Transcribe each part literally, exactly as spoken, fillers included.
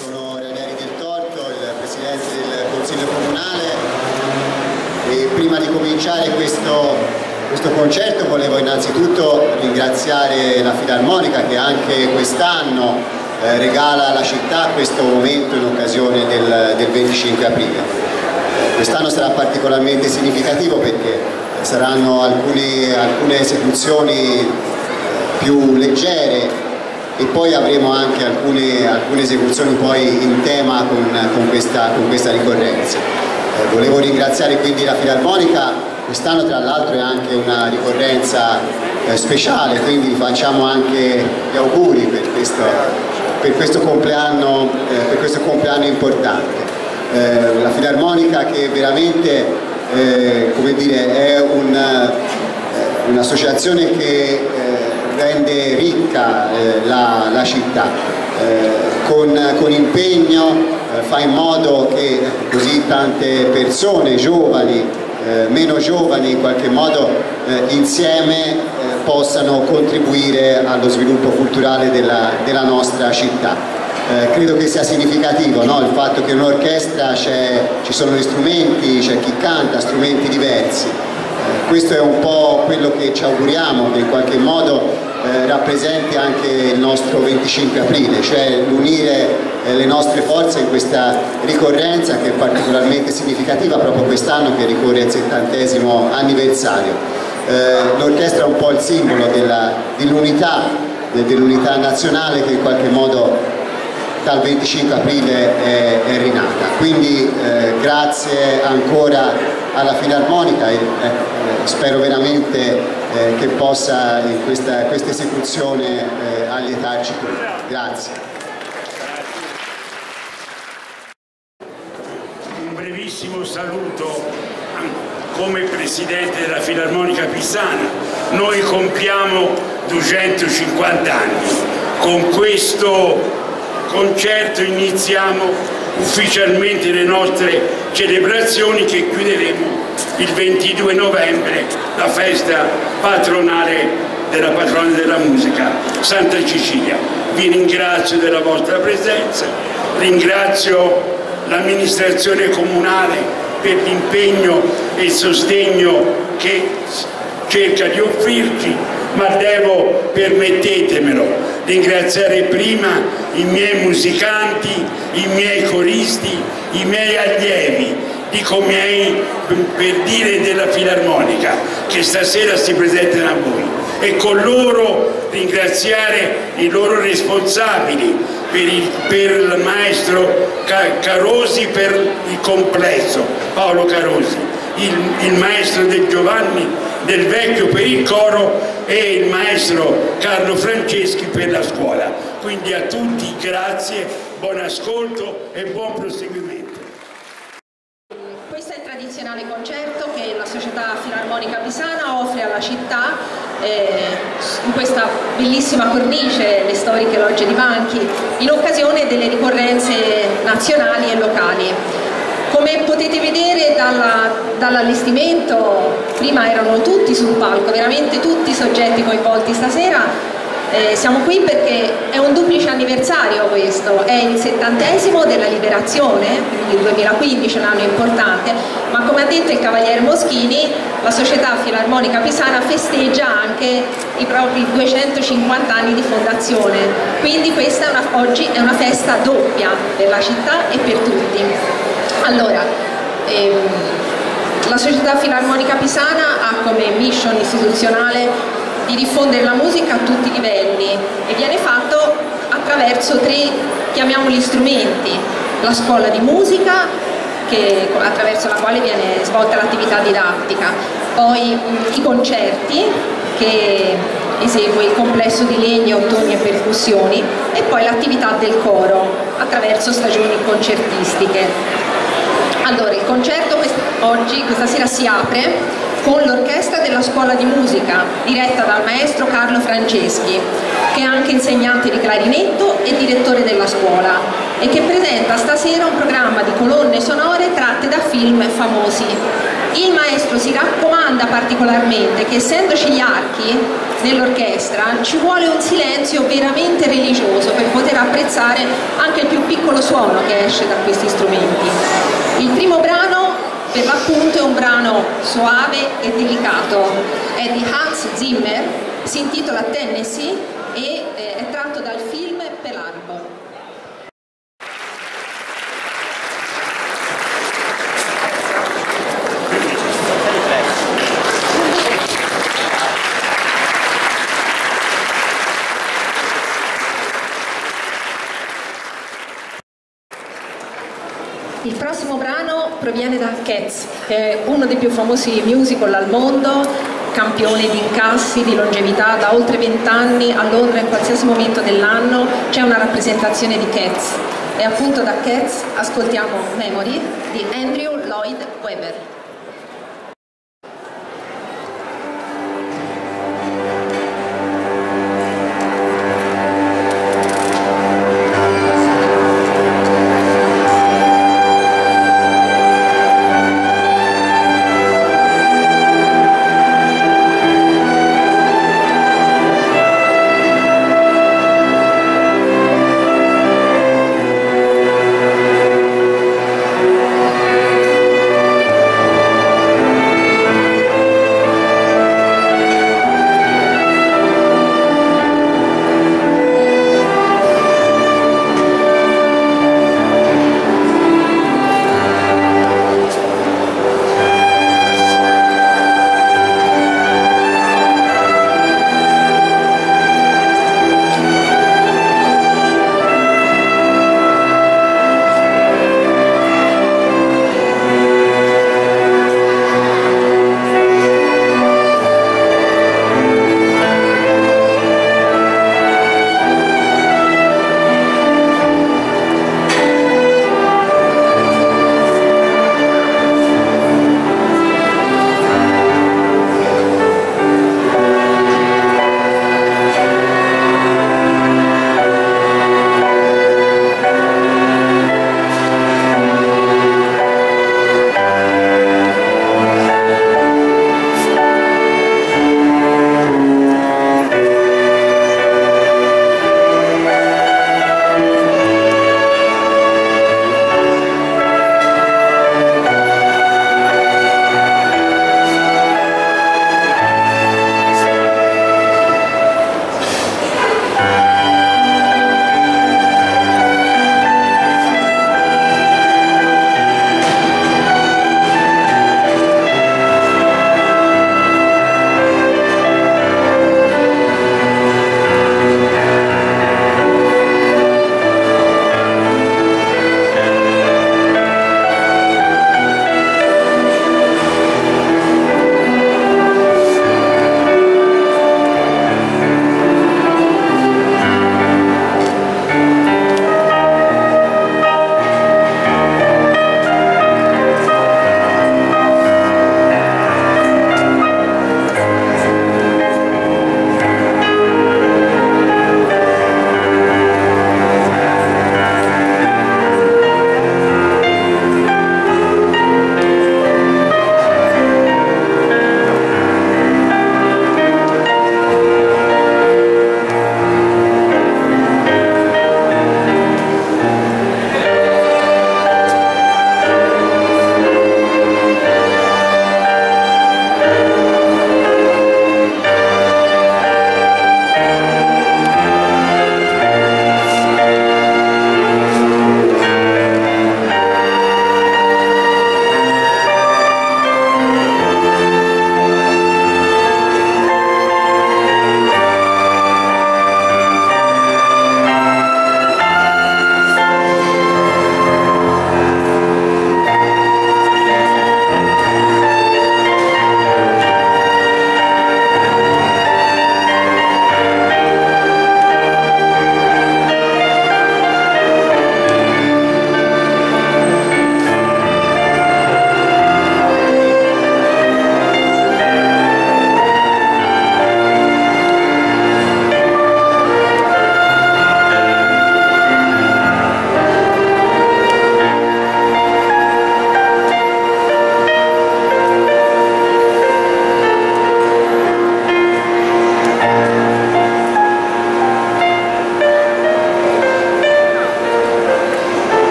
Sono Ranieri del Torto, il Presidente del Consiglio Comunale, e prima di cominciare questo, questo concerto volevo innanzitutto ringraziare la Filarmonica che anche quest'anno eh, regala alla città questo momento in occasione del, del venticinque aprile. Eh, quest'anno sarà particolarmente significativo perché saranno alcuni, alcune esecuzioni più leggere e poi avremo anche alcune, alcune esecuzioni poi in tema con, con, questa, con questa ricorrenza. Eh, volevo ringraziare quindi la Filarmonica, quest'anno tra l'altro è anche una ricorrenza eh, speciale, quindi facciamo anche gli auguri per questo, per questo, compleanno, eh, per questo compleanno importante. Eh, la Filarmonica che veramente eh, come dire, è un'associazione che eh, rende ricca eh, la, la città, eh, con, con impegno eh, fa in modo che così tante persone, giovani, eh, meno giovani in qualche modo eh, insieme eh, possano contribuire allo sviluppo culturale della, della nostra città. Eh, credo che sia significativo, no? Il fatto che in un'orchestra ci sono gli strumenti, c'è chi canta, strumenti diversi. Eh, questo è un po' quello che ci auguriamo, che in qualche modo Eh, rappresenti anche il nostro venticinque aprile, cioè l'unire eh, le nostre forze in questa ricorrenza che è particolarmente significativa proprio quest'anno che ricorre al settantesimo anniversario. Eh, L'orchestra è un po' il simbolo dell'unità dell'unità nazionale che in qualche modo dal venticinque aprile è, è rinata. Quindi eh, grazie ancora alla Filarmonica e eh, spero veramente eh, che possa in questa, questa esecuzione eh, allietarci tutti. Grazie. Un brevissimo saluto come Presidente della Filarmonica Pisana. Noi compiamo duecentocinquanta anni. Con questo concerto iniziamo ufficialmente le nostre celebrazioni che chiuderemo il ventidue novembre, la festa patronale della patrona della musica, Santa Cecilia. Vi ringrazio della vostra presenza, ringrazio l'amministrazione comunale per l'impegno e il sostegno che cerca di offrirci, ma devo, permettetemelo, ringraziare prima i miei musicanti, i miei coristi, i miei allievi, dico miei per dire della Filarmonica, che stasera si presentano a voi, e con loro ringraziare i loro responsabili, per il, per il maestro Carosi per il complesso, Paolo Carosi, il, il maestro De Giovanni del Vecchio per il coro e il maestro Carlo Franceschi per la scuola. Quindi a tutti grazie, buon ascolto e buon proseguimento. Questo è il tradizionale concerto che la Società Filarmonica Pisana offre alla città eh, in questa bellissima cornice, le storiche logge di Banchi, in occasione delle ricorrenze nazionali e locali. Come potete vedere dall'allestimento, prima erano tutti sul palco, veramente tutti i soggetti coinvolti stasera. Eh, siamo qui perché è un duplice anniversario questo, è il settantesimo della liberazione, quindi il duemilaquindici è un anno importante, ma come ha detto il Cavaliere Moschini, la Società Filarmonica Pisana festeggia anche i propri duecentocinquanta anni di fondazione, quindi questa è una, oggi è una festa doppia per la città e per tutti. Allora, ehm, la Società Filarmonica Pisana ha come mission istituzionale di diffondere la musica a tutti i livelli e viene fatto attraverso tre, chiamiamoli strumenti: la scuola di musica, che, attraverso la quale viene svolta l'attività didattica, poi mh, i concerti che esegue il complesso di legno, ottoni e percussioni, e poi l'attività del coro attraverso stagioni concertistiche. Allora, il concerto quest oggi, questa sera si apre con l'orchestra della scuola di musica diretta dal maestro Carlo Franceschi, che è anche insegnante di clarinetto e direttore della scuola e che presenta stasera un programma di colonne sonore tratte da film famosi. Il maestro si raccomanda particolarmente che, essendoci gli archi nell'orchestra, ci vuole un silenzio veramente religioso per poter apprezzare anche il più piccolo suono che esce da questi strumenti. Il primo brano, per l'appunto, è un brano suave e delicato, è di Hans Zimmer, si intitola Tennessee e eh, è tratto dal film Pearl Harbor. Il prossimo brano proviene da Cats, che è uno dei più famosi musical al mondo, campione di incassi, di longevità, da oltre vent'anni a Londra in qualsiasi momento dell'anno c'è una rappresentazione di Cats. E appunto da Cats ascoltiamo Memory di Andrew Lloyd Webber. Thank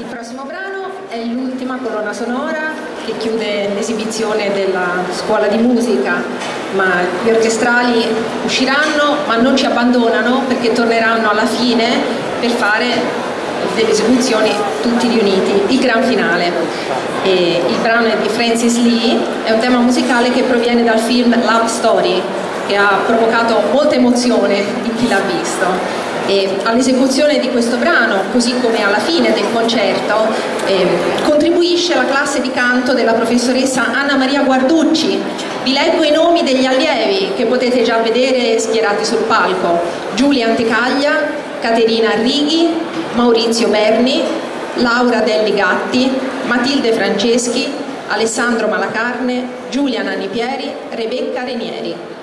Il prossimo brano è l'ultima colonna sonora che chiude l'esibizione della scuola di musica, ma gli orchestrali usciranno ma non ci abbandonano perché torneranno alla fine per fare delle esecuzioni tutti riuniti, il gran finale. E il brano è di Francis Lee, è un tema musicale che proviene dal film Love Story, che ha provocato molta emozione in chi l'ha visto. E all'esecuzione di questo brano, così come alla fine del concerto, eh, contribuisce la classe di canto della professoressa Anna Maria Guarducci. Vi leggo i nomi degli allievi che potete già vedere schierati sul palco: Giulia Antecaglia, Caterina Arrighi, Maurizio Berni, Laura Delli Gatti, Matilde Franceschi, Alessandro Malacarne, Giulia Nanni Pieri, Rebecca Renieri.